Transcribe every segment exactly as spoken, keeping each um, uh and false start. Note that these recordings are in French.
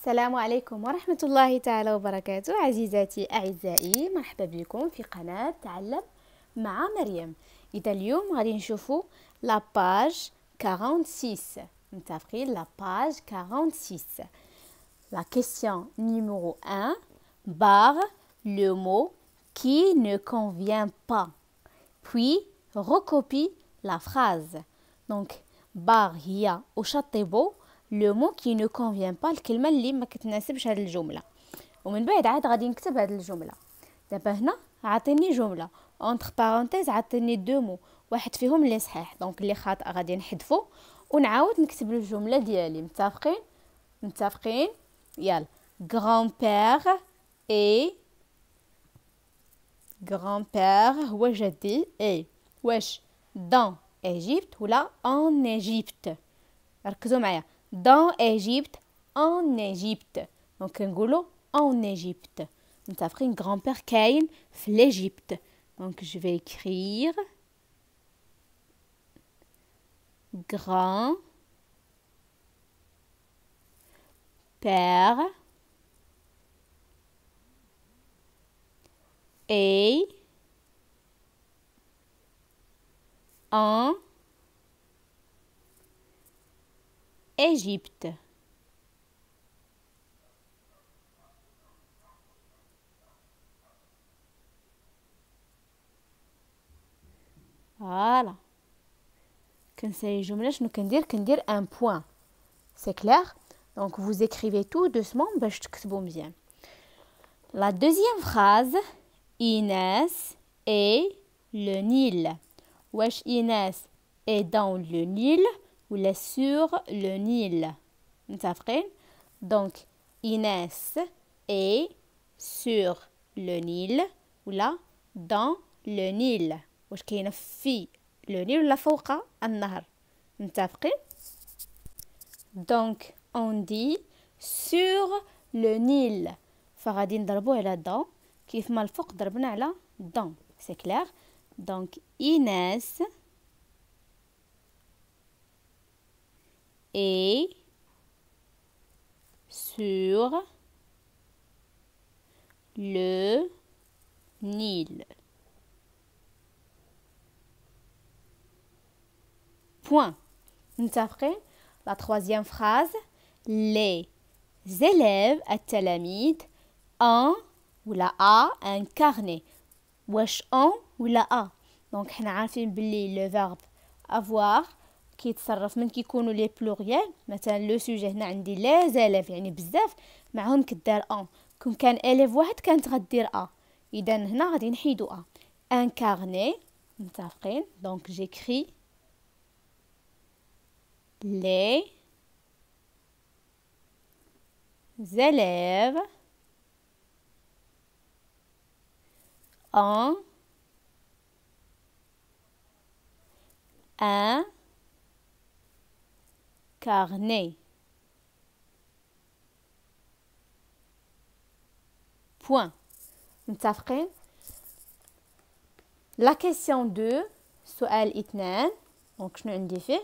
السلام عليكم ورحمة الله تعالى وبركاته. عزيزاتي أعزائي، مرحبا بكم في قناة تعلم مع مريم. إذا اليوم غادي نشوفوا لا باج quarante-six. متفقين؟ لا باج quarante-six. La question numéro un. Barre le mot qui ne convient pas. Puis recopie la phrase. Donc barre هي وشطبوا لو مو كي نو كونفيان با، الكلمه اللي ما كتناسبش هذه الجمله. ومن بعد عاد غادي نكتب هذه الجمله. دابا هنا عاطيني جمله اونتر بارونتيز، عاطيني دو مو، واحد فيهم اللي صحيح دونك اللي خاطئ غادي نحذفو ونعاود نكتب الجمله ديالي. متفقين متفقين يلا. grand-père et grand-père هو جدي، اي واش dans Égypte ولا en Égypte؟ ركزوا معايا. dans Égypte en Égypte. دونك كنقولوا en Égypte. متفقين؟ grand-père كاين في l'Égypte. donc je vais écrire grand père et en Égypte. Voilà. كنسالي الجملة شنو كندير؟ كندير un point. C'est clair? Donc vous écrivez tout doucement باش تكتبوا مزيان. La deuxième phrase. Inès et le Nil. واش Inès est dans le Nil ولا sur le Nil؟ متفقين؟ donc Inès est sur le Nil ولا dans le Nil؟ واش كاينه في le Nil ولا فوق النهر؟ متفقين؟ donc on dit sur le Nil، فغادي نضربو على dans كيف ما الفوق ضربنا على dans. c'est clair؟ donc Inès et sur le Nil. Point. متفقين؟ La troisième phrase. Les élèves التلاميذ ont ولا a un carnet. واش ont ولا a؟ دونك حنا عارفين باللي le verbe avoir كيتصرف من كيكونوا لي بلوريال. مثلا لو سوجي هنا عندي لي زاليف يعني بزاف، معهم كدار ان. كون كان اليف واحد كانت غدير ا، اذا هنا غادي نحيدو ا. ان كارني. متفقين؟ دونك جيكري لي زاليف ان ان carnet. point. متفقين؟ la question deux. سؤال اثنان. دونك شنو عندي فيه؟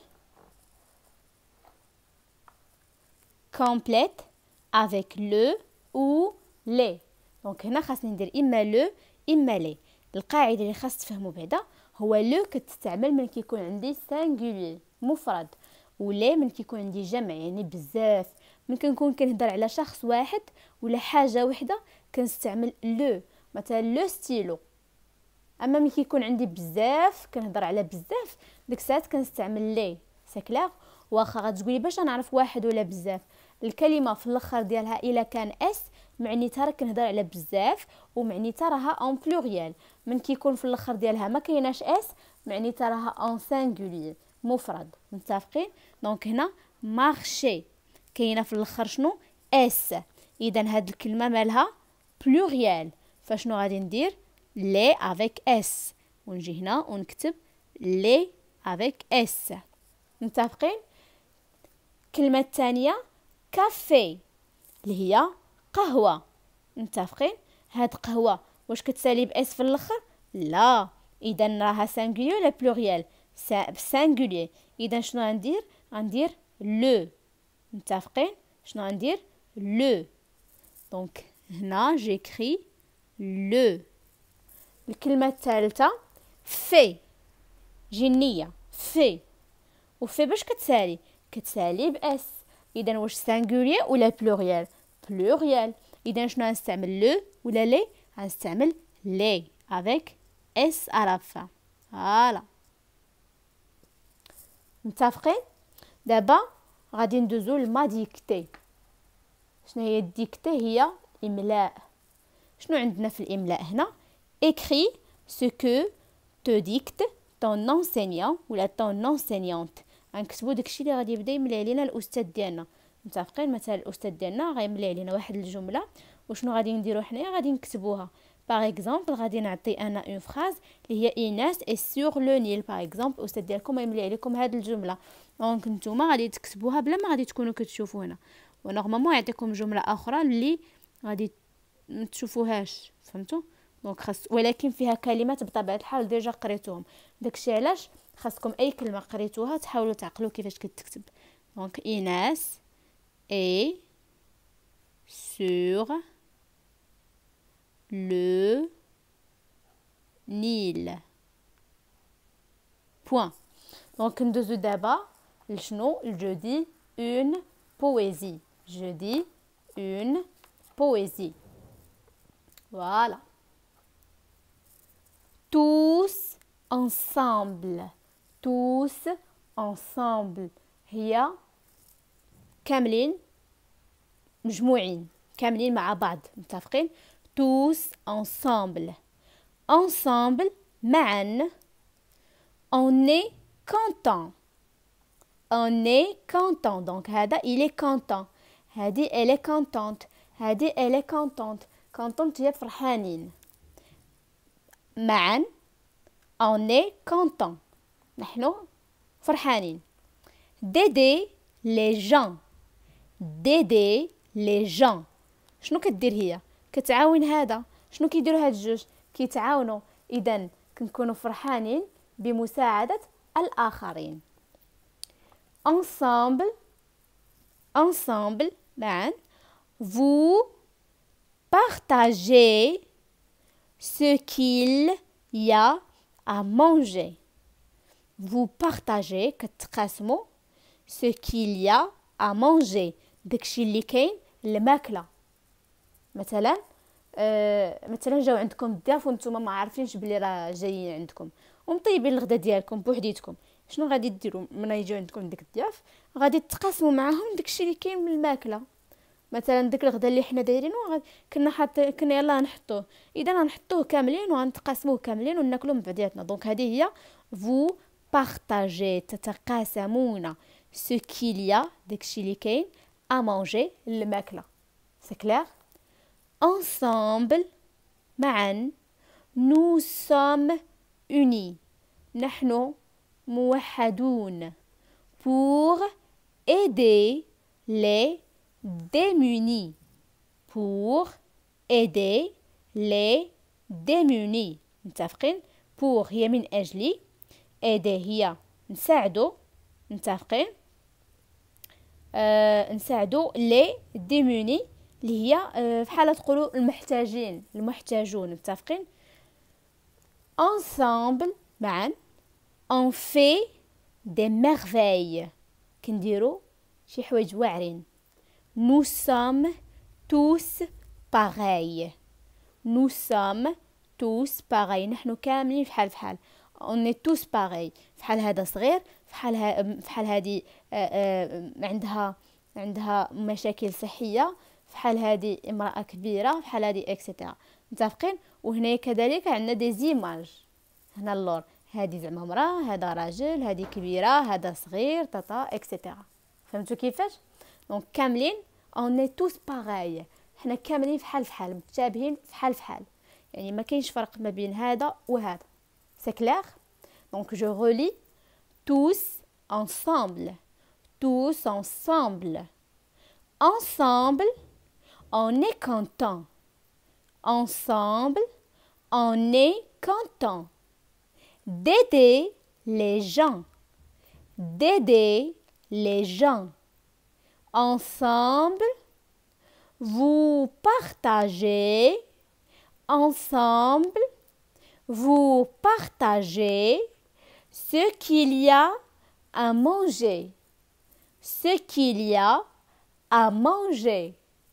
complète avec le ou les. دونك هنا خاصني ندير اما لو اما لي. القاعده اللي خاص تفهموا بعدا هو لو كتستعمل من كيكون عندي سانغولير مفرد، ولي من كيكون عندي جمع يعني بزاف. من كنكون كنهضر على شخص واحد ولا حاجه وحده كنستعمل لو، مثلا لو ستيلو. اما من كيكون عندي بزاف كنهضر على بزاف ديك الساعات كنستعمل لي. سي كلير؟ واخا غتقولي باش نعرف واحد ولا بزاف، الكلمه في الاخر ديالها الا كان اس معنيتها راه كنهضر على بزاف ومعنيتها راها اون بلوريال. من كيكون في الاخر ديالها ما كايناش اس معنيتها راها اون سانغولير مفرد. متفقين؟ دونك هنا مارشي كاينه في الاخر شنو؟ اس. اذا هاد الكلمه مالها بلوريال، فشنو غادي ندير؟ لي افيك اس، ونجي هنا ونكتب لي افيك اس. متفقين؟ الكلمه الثانيه كافي اللي هي قهوه. متفقين؟ هاد قهوه واش كتسالي باس في الاخر؟ لا، اذا راها سانغولير ولا بلوريال؟ سانغولير. اذا شنو غندير؟ غندير لو. متفقين؟ شنو غندير؟ le. دونك هنا j'écris le. الكلمة الثالثة في، جنية في، وفي باش كتسالي كتسالي باس. اذا واش سانغولير ولا بلوريال؟ بلوريال. اذا شنو غنستعمل لو ولا لي؟ غنستعمل لي avec اس à la fin. فوالا متفقين؟ دابا غادي ندوزو لما ديكتي. شنو هي الديكتي؟ هي املاء. شنو عندنا في الاملاء هنا؟ écris ce que te dicte ton enseignant ولا ton enseignante. غنكتبوا داكشي اللي غادي يبدا يملي علينا الاستاذ ديالنا. متفقين؟ مثلا الاستاذ ديالنا غيملي علينا واحد الجمله، وشنو غادي نديرو حنايا؟ غادي نكتبوها. باغ اكزومبل غادي نعطي انا اون فراز اللي هي ايناس اي سور لو نيل. باغ اكزومبل الاستاذ ديالكم يملي عليكم هاد الجمله، دونك نتوما غادي تكتبوها بلا ما غادي تكونوا كتشوفوا هنا. ونورمالمون يعطيكم جمله اخرى اللي غادي ما تشوفوهاش، فهمتوا؟ دونك خاص، ولكن فيها كلمات بطبيعه الحال ديجا قريتوهم. داكشي علاش خاصكم اي كلمه قريتوها تحاولوا تعقلوا كيفاش كتكتب. دونك ايناس اي sur le Nil. Point. Donc ندوزو دابا لشنو؟ je dis une poésie. Je dis une poésie. Voilà. Tous ensemble. Tous ensemble. هي كاملين مجموعين، كاملين مع بعض. متفقين؟ tous ensemble. Ensemble معا. On est content. On est content. Donc هذا il est content. هذه elle est contente. هذه elle est contente. contente هي فرحانين. معا on est content. نحن فرحانين. d'aider les gens. d'aider les gens. شنو كدير هي؟ كتعاون هذا. شنو كيديروا هاد الجوج؟ كيتعاونوا. اذا كنكونوا فرحانين بمساعدة الآخرين. ensemble ensemble معا vous partagez ce qu'il y a à manger. vous partagez كتقاسموا ce qu'il y a à manger. داكشي اللي كاين الماكله. مثلا آه مثلا جاو عندكم الضياف وانتم ما عارفينش بلي راه جايين عندكم ومطيبين الغدا ديالكم بوحديتكم. شنو غادي ديروا ملي يجيو عندكم ديك الضياف؟ غادي تقاسموا معاهم داكشي اللي كاين من الماكله. مثلا داك الغدا اللي حنا دايرينو كنا حاط كنا يلاه نحطوه، اذا غنحطوه كاملين وغنتقاسموه كاملين وناكلوه من بعضياتنا. دونك هذه هي vous partagez تتقاسمون ce qu'il y a داكشي اللي كاين à manger الماكله. c'est clair؟ ensemble معا nous sommes unis نحن موحدون pour aider les démunis. pour aider les démunis. متفقين؟ pour هي من أجلي، aider هي نساعدو. متفقين؟ آه نساعدو les démunis اللي هي آه في حالة تقولوا المحتاجين المحتاجون. متفقين؟ ensemble معا on fait des merveilles كنديرو شي حوايج واعرين. nous sommes tous pareils. nous sommes tous pareils نحن كاملين فحال فحال. on est tous pareils. فحال هذا صغير، فحال ها فحال هذه عندها عندها مشاكل صحيه، فحال هذه امراه كبيره، فحال هذه اكسيتيرا. متفقين؟ وهنا كذلك عندنا دي زيماج. هنا اللور هذه زعما مراه، هذا راجل، هذه كبيره، هذا صغير، تاتا اكسيتيرا. فهمتوا كيفاش؟ دونك كاملين on est tous pareils. حنا كاملين فحال فحال، متشابهين فحال فحال، يعني ما كاينش فرق ما بين هذا وهذا. c'est clair؟ donc je relis tous ensemble. tous ensemble. ensemble on est content. ensemble on est content d'aider les gens. d'aider les gens. ensemble vous partagez ensemble, vous partagez ce qu'il y a à manger, ce qu'il y a à manger.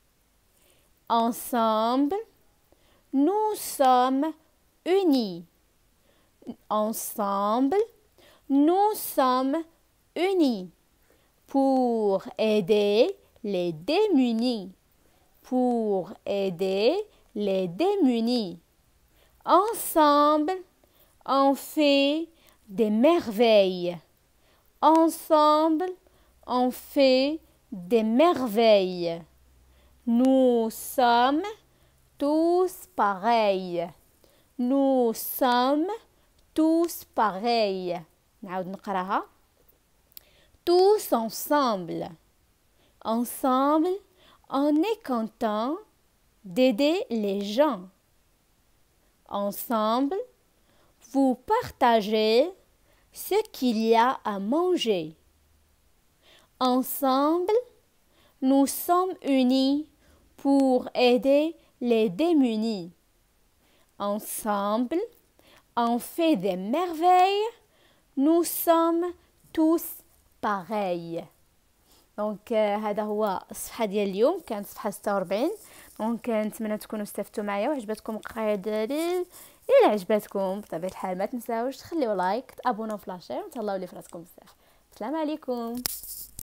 Ensemble, nous sommes unis. Ensemble, nous sommes unis pour aider les démunis, pour aider les démunis. Ensemble, on fait des merveilles. Ensemble, on fait des merveilles. Nous sommes tous pareils. Nous sommes tous pareils. نعاود نقراها. Tous ensemble. Ensemble, on est content d'aider les gens. Ensemble, vous partagez ce qu'il y a à manger. Ensemble, nous sommes unis pour aider les démunis. Ensemble, on fait des merveilles. Nous sommes tous pareils. دونك هذا هو الصفحه ديال اليوم، كانت صفحه ستة وأربعين. دونك نتمنى تكونوا استفدتوا معايا وعجبتكم القرايه ديالي. الا عجبتكم بطبيعه الحال ما تنساوش تخليو لايك، تابوناو في لاشين، وتهلاو لي فراسكم بزاف. السلام عليكم.